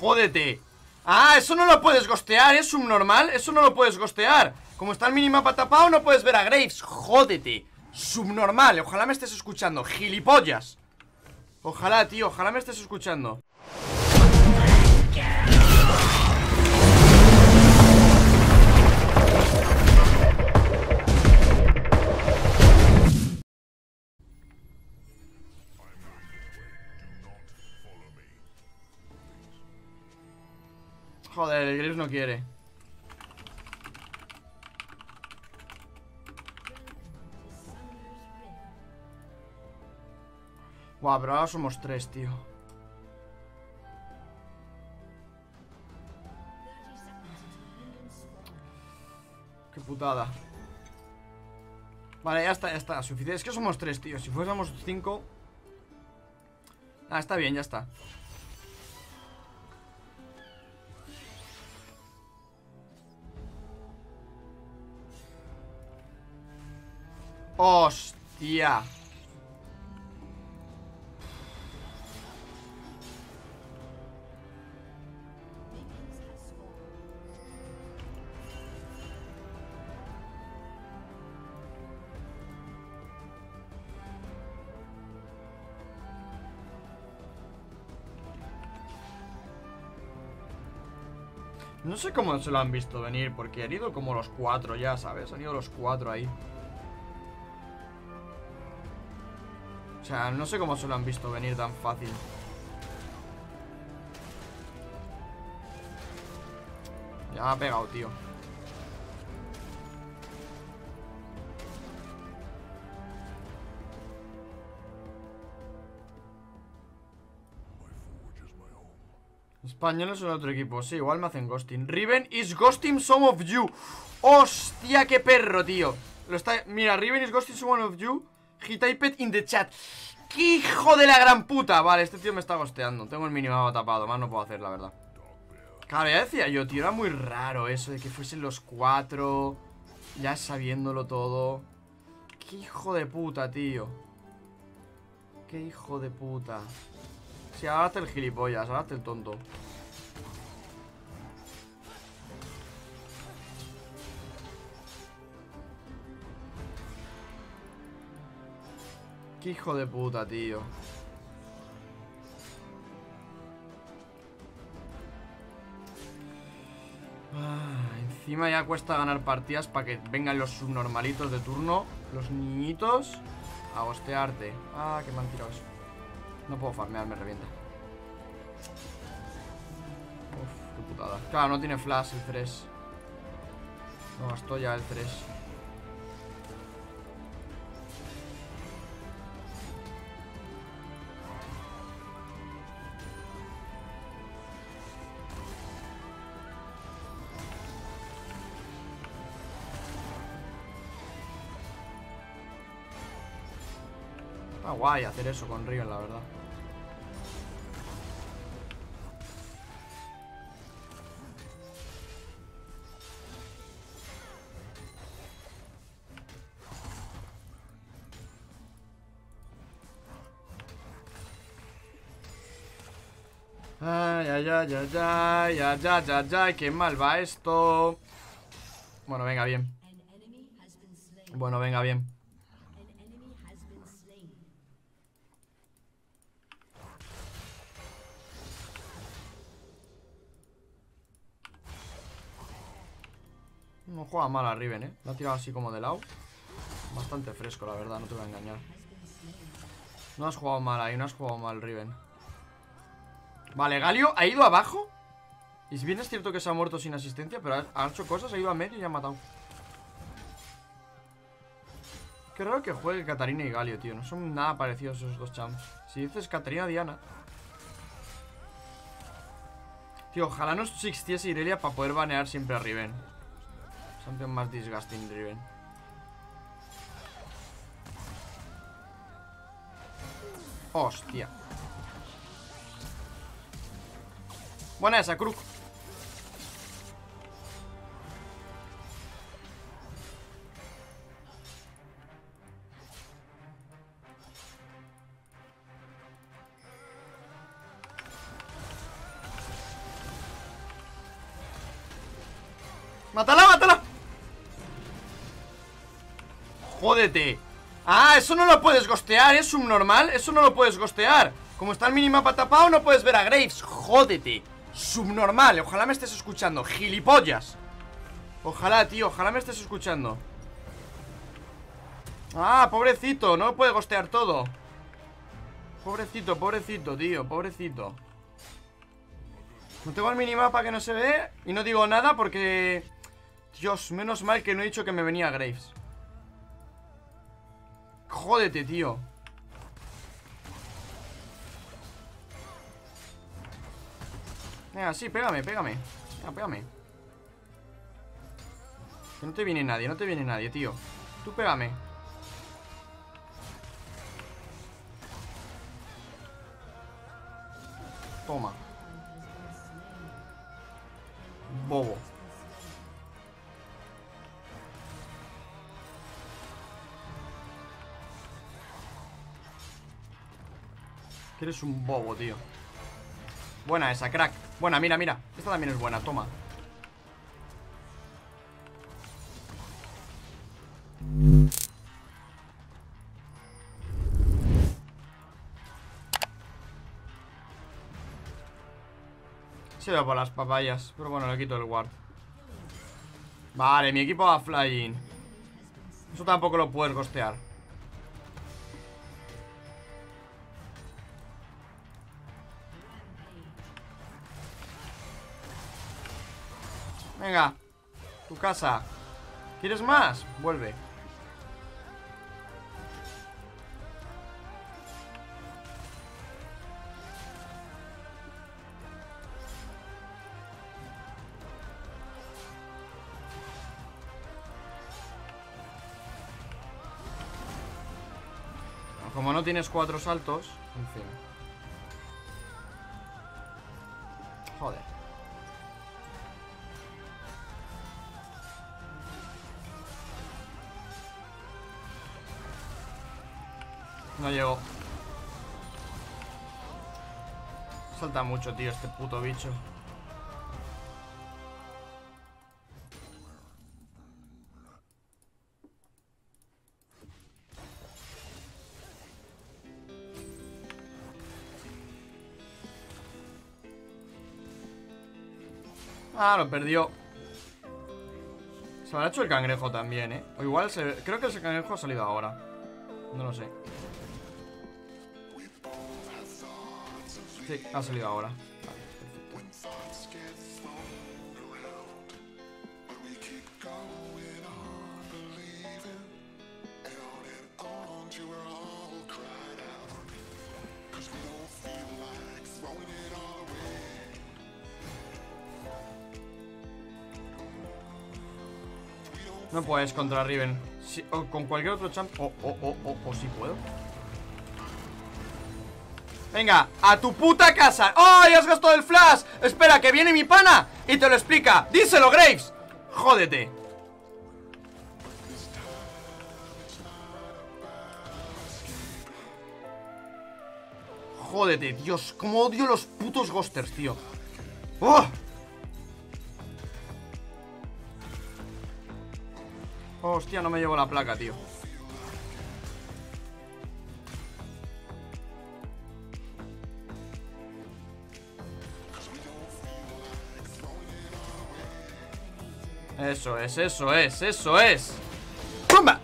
jódete. Ah, eso no lo puedes gostear, es subnormal. Eso no lo puedes gostear. Como está el minimapa tapado, no puedes ver a Graves. Jódete. Subnormal. Ojalá me estés escuchando, gilipollas. Ojalá, tío, ojalá me estés escuchando. Joder, el Graves no quiere. Buah, pero ahora somos 3, tío. Qué putada. Vale, ya está, suficiente. Es que somos 3, tío. Si fuésemos 5. Ah, está bien, ya está. Hostia. No sé cómo se lo han visto venir, porque han ido como los 4 ya, ¿sabes? Han ido los 4 ahí. O sea, no sé cómo se lo han visto venir tan fácil. Ya me ha pegado, tío. Españoles son otro equipo. Sí, igual me hacen ghosting. Riven is ghosting some of you. Hostia, qué perro, tío. Mira, Riven is ghosting some of you. He typed in the chat. ¡Qué hijo de la gran puta! Vale, este tío me está ghosteando. Tengo el minimapa tapado, más no puedo hacer, la verdad. Claro, ya decía yo, tío, era muy raro eso de que fuesen los 4. Ya sabiéndolo todo. ¡Qué hijo de puta, tío! ¡Qué hijo de puta! Sí, ahora hazte el gilipollas, ahora hazte el tonto. Qué hijo de puta, tío. Encima ya cuesta ganar partidas para que vengan los subnormalitos de turno. Los niñitos a hostearte. Ah, que me han tirado eso. No puedo farmear, me revienta. Uf, qué putada. Claro, no tiene flash el 3. No gastó ya el 3. Está guay hacer eso con Riven, la verdad. Ay, ay, ay, ay, ay, ay, ay, ay, ay, qué mal va esto. Bueno, venga, bien. Bueno, venga, bien. No juega mal a Riven, Lo ha tirado así como de lado. Bastante fresco, la verdad, no te voy a engañar. No has jugado mal ahí, no has jugado mal, Riven. Vale, Galio ha ido abajo. Y si bien es cierto que se ha muerto sin asistencia, pero ha hecho cosas, ha ido a medio y ha matado. Qué raro que juegue Katarina y Galio, tío. No son nada parecidos esos dos champs. Si dices Katarina, Diana. Tío, ojalá no existiese Irelia para poder banear siempre a Riven. Champion más disgusting, Riven. Hostia. Buena esa, Kruk. ¡Mátala, mátala! Jódete. Ah, eso no lo puedes gostear, es subnormal. Eso no lo puedes gostear. Como está el minimapa tapado, no puedes ver a Graves. Jódete. Subnormal. Ojalá me estés escuchando. Gilipollas. Ojalá, tío. Ojalá me estés escuchando. Ah, pobrecito. No puede gostear todo. Pobrecito, pobrecito, tío. Pobrecito. No tengo el minimapa que no se ve. Y no digo nada porque... Dios, menos mal que no he dicho que me venía Graves. Jódete, tío. Venga, sí, pégame, pégame. Venga, pégame. Que no te viene nadie, no te viene nadie, tío. Tú pégame. Toma. Bobo. Que eres un bobo, tío. Buena esa, crack. Buena, mira, mira. Esta también es buena, toma. Se va por las papayas. Pero bueno, le quito el ward. Vale, mi equipo va flying. Eso tampoco lo puedes gostear. Venga, tu casa. ¿Quieres más? Vuelve. Como no tienes 4 saltos, en fin. Joder. No llegó. Salta mucho, tío, este puto bicho. Ah, lo perdió. Se habrá hecho el cangrejo también, ¿eh? O igual, creo que ese cangrejo ha salido ahora. No lo sé. Sí, ha salido ahora. Vale, perfecto. No puedes contra Riven. O con cualquier otro champ. O sí puedo. Venga, a tu puta casa. ¡Oh, ya has gastado el flash! Espera, que viene mi pana y te lo explica. ¡Díselo, Graves! Jódete. Jódete, Dios. Cómo odio los putos ghosters, tío. ¡Oh! Hostia, no me llevo la placa, tío. Eso es, eso es, eso es. ¡Pumba!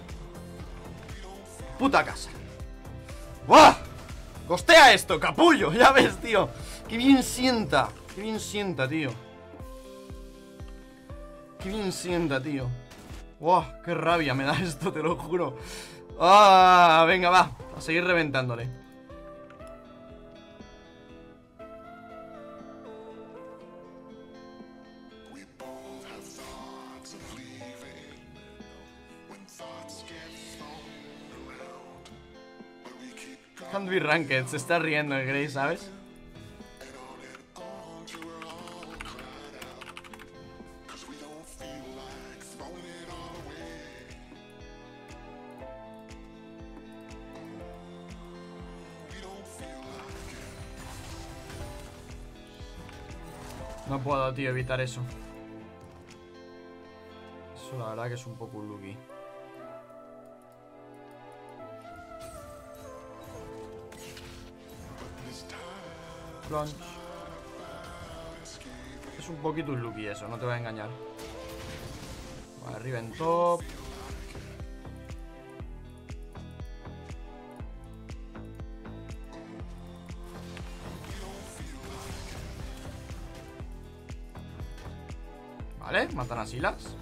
Puta casa. ¡Buah! Costea esto, capullo, ya ves, tío. Qué bien sienta. Qué bien sienta, tío. Qué bien sienta, tío. ¡Buah! ¡Qué rabia me da esto, te lo juro! ¡Ah! Venga, va. A seguir reventándole. Can't be ranked. Se está riendo el Grey, ¿sabes? No puedo, tío, evitar eso. Eso la verdad que es un poco un lucky. Plunge. Es un poquito un lucky eso, no te voy a engañar. Vale, Riven top. Vale, matan a Silas.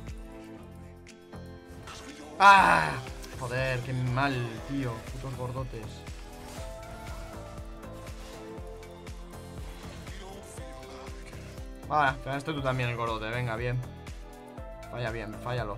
¡Ah! Joder, qué mal, tío. Putos gordotes. Vale, ganaste tú también el gordote. Venga, bien. Vaya bien, fállalo.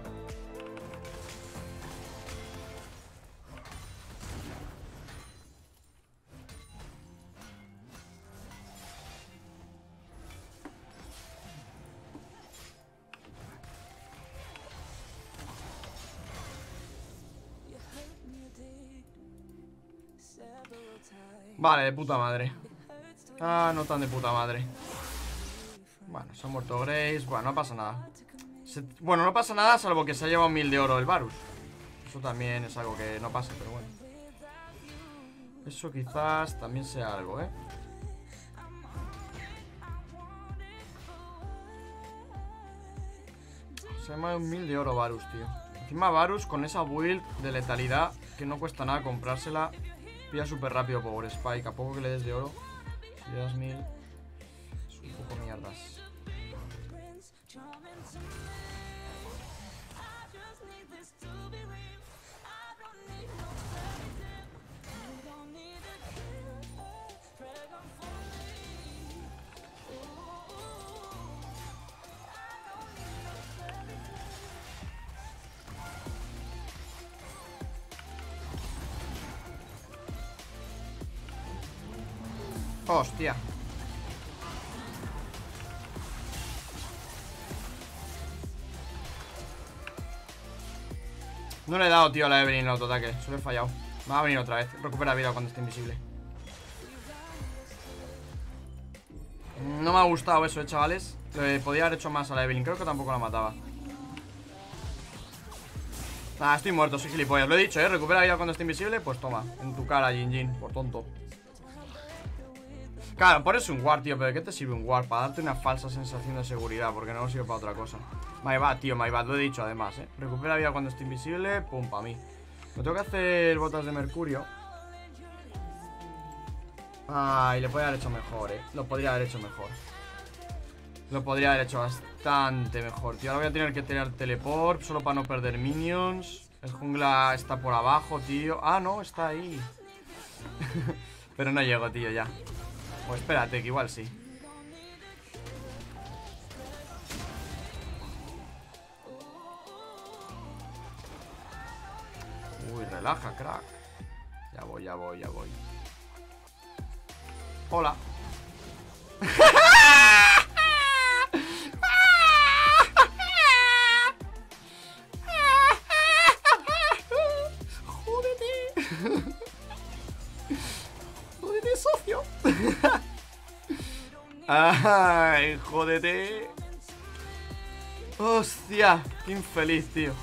Vale, de puta madre. Ah, no tan de puta madre. Bueno, se ha muerto Grace. Bueno, no pasa nada. Bueno, no pasa nada salvo que se ha llevado 1000 de oro el Varus. Eso también es algo que no pasa, pero bueno. Eso quizás también sea algo, ¿eh? Se ha llevado 1000 de oro Varus, tío. Encima Varus con esa build de letalidad que no cuesta nada comprársela. Pilla súper rápido Power Spike. A poco que le des de oro, si le das 1000, es un poco mierdas. Hostia. No le he dado, tío, a la Evelynn en el autoataque. Solo he fallado. Me va a venir otra vez. Recupera vida cuando esté invisible. No me ha gustado eso, chavales. Podría haber hecho más a la Evelynn. Creo que tampoco la mataba. Nada, estoy muerto, soy gilipollas. Lo he dicho, recupera vida cuando esté invisible. Pues toma, en tu cara, Jin Jin, por tonto. Claro, pones un ward, tío. ¿Pero de qué te sirve un ward? Para darte una falsa sensación de seguridad. Porque no sirve para otra cosa. My bad, tío, my bad. Lo he dicho además, recupera vida cuando esté invisible. Pum, pa' mí. Me tengo que hacer botas de mercurio. Ay, le podría haber hecho mejor, Lo podría haber hecho mejor. Lo podría haber hecho bastante mejor, tío. Ahora voy a tener que tener teleport solo para no perder minions. El jungla está por abajo, tío. Ah, no, está ahí. Pero no llego, tío, ya. O espérate, que igual sí. Uy, relaja, crack. Ya voy, ya voy, ya voy. Hola. Jódete. Jódete, socio. Ay, jódete. Hostia, qué infeliz, tío.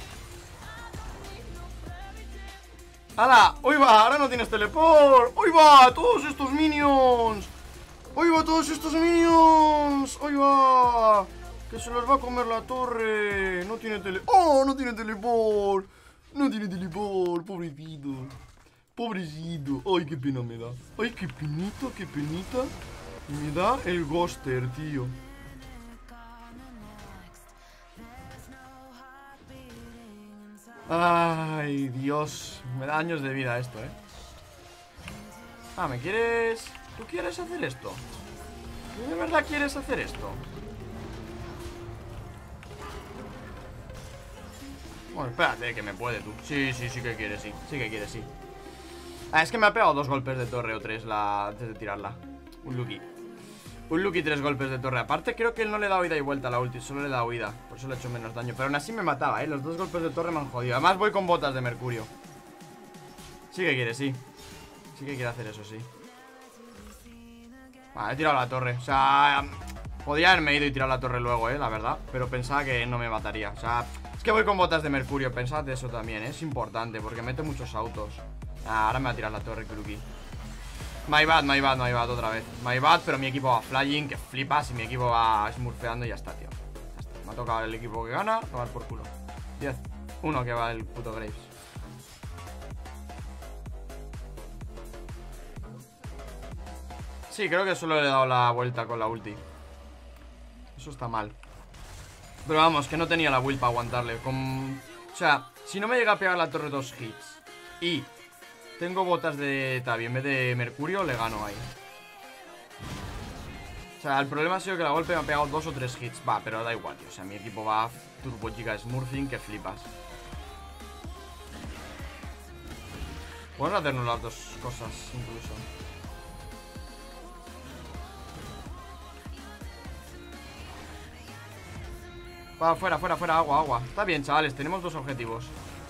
¡Hala! ¡Hoy va! ¡Ahora no tienes teleport! ¡Hoy va! ¡Todos estos minions! ¡Hoy va todos estos minions! ¡Hoy va! ¡Que se los va a comer la torre! No tiene ¡Oh! No tiene teleport. No tiene teleport. Pobrecito. Pobrecito. ¡Ay, qué pena me da! ¡Ay, qué penita, qué penita! Me da el Ghoster, tío. Ay, Dios. Me da años de vida esto, Ah, ¿me quieres? ¿Tú quieres hacer esto? ¿Tú de verdad quieres hacer esto? Bueno, espérate, que me puede tú. Sí, sí, sí que quieres, sí. Sí que quieres, sí. Ah, es que me ha pegado 2 golpes de torre o 3 antes de tirarla. Un lucky. Un lucky 3 golpes de torre. Aparte creo que él no le da ida y vuelta a la ulti. Solo le da huida. Por eso le he hecho menos daño. Pero aún así me mataba, Los 2 golpes de torre me han jodido. Además voy con botas de mercurio. Sí que quiere, sí. Sí que quiere hacer eso, sí. Vale, he tirado la torre. O sea, Podría haberme ido y tirar la torre luego, la verdad. Pero pensaba que no me mataría. O sea, es que voy con botas de mercurio. Pensad de eso también, es importante. Porque mete muchos autos. Ahora me va a tirar la torre, Kuruki. My bad otra vez. My bad, pero mi equipo va flying, que flipas. Y mi equipo va smurfeando y ya está, tío. Ya está. Me ha tocado el equipo que gana. Tomar por culo. 10-1 que va el puto Graves. Sí, creo que solo le he dado la vuelta con la ulti. Eso está mal. Pero vamos, que no tenía la build para aguantarle. O sea, si no me llega a pegar la torre 2 hits y tengo botas de Tabi en vez de mercurio, le gano ahí. O sea, el problema ha sido que la golpe me ha pegado 2 o 3 hits. Va, pero da igual, tío. O sea, mi equipo va turbo giga smurfing que flipas. Podemos hacernos las dos cosas incluso. Va, fuera, agua. Está bien, chavales, tenemos dos objetivos.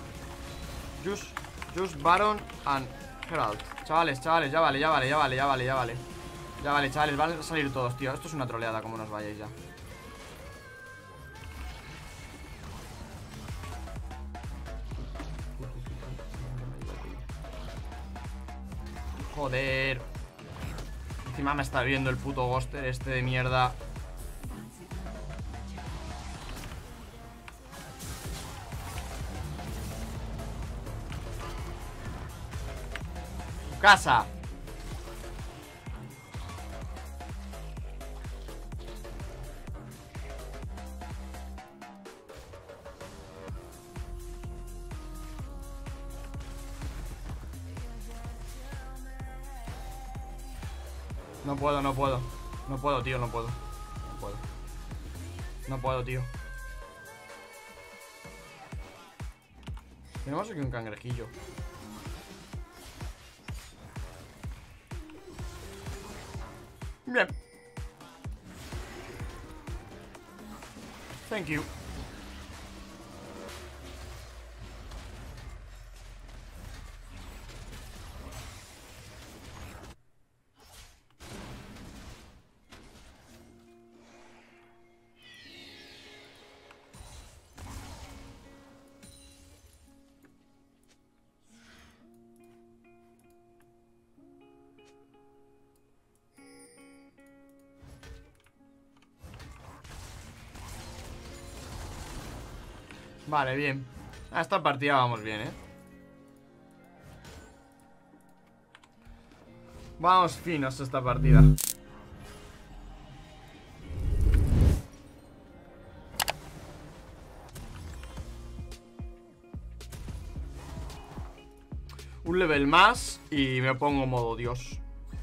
Just Baron and Herald. Chavales, ya vale. Ya vale, chavales, van a salir todos, tío. Esto es una troleada, como nos vayáis ya. Joder. Encima me está viendo el puto Ghoster este de mierda. Casa. No puedo, tío, no puedo, tío. Tenemos aquí un cangrejillo. Bien. Thank you. Vale, bien. A esta partida vamos bien, Vamos finos a esta partida. Un level más y me pongo modo Dios.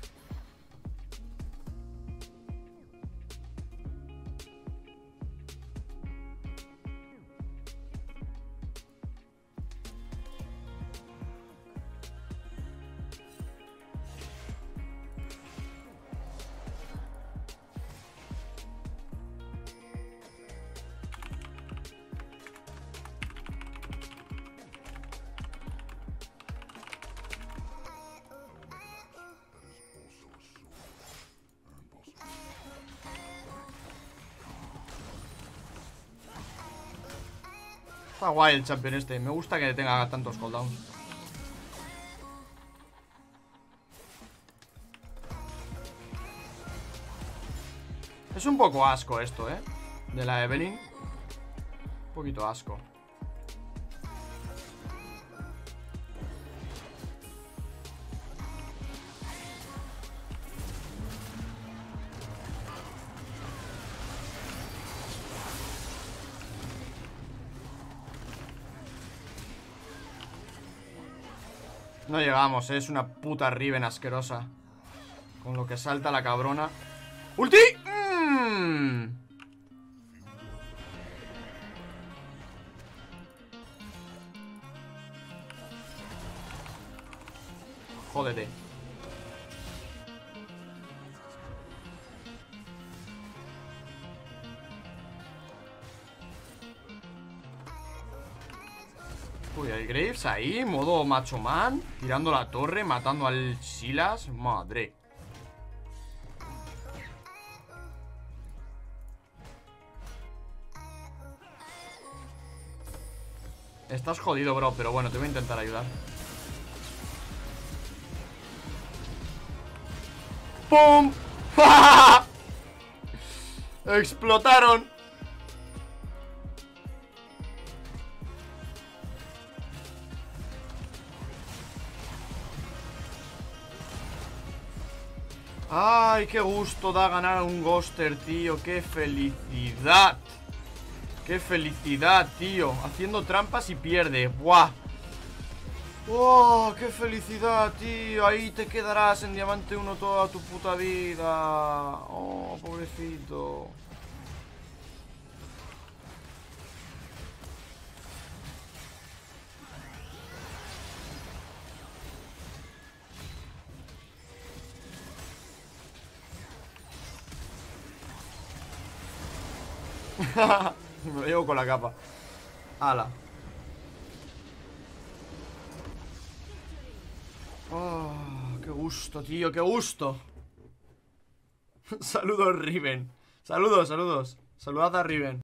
Está guay el champion este. Me gusta que tenga tantos cooldowns. Es un poco asco esto, de la Evelynn. Un poquito asco. No llegamos, es una puta Riven asquerosa. Con lo que salta la cabrona. ¡Ulti! Jódete. Uy, el Graves ahí, modo macho man, tirando la torre, matando al Silas. Madre. Estás jodido, bro, pero bueno, te voy a intentar ayudar. ¡Pum! ¡Explotaron! ¡Ay, qué gusto da ganar un Ghoster, tío! ¡Qué felicidad! ¡Qué felicidad, tío! Haciendo trampas y pierde. ¡Buah! ¡Oh, qué felicidad, tío! Ahí te quedarás en Diamante 1 toda tu puta vida. ¡Oh, pobrecito! Me lo llevo con la capa. ¡Hala! ¡Oh, qué gusto, tío! ¡Qué gusto! Saludos, Riven. Saludos, saludos. Saludad a Riven.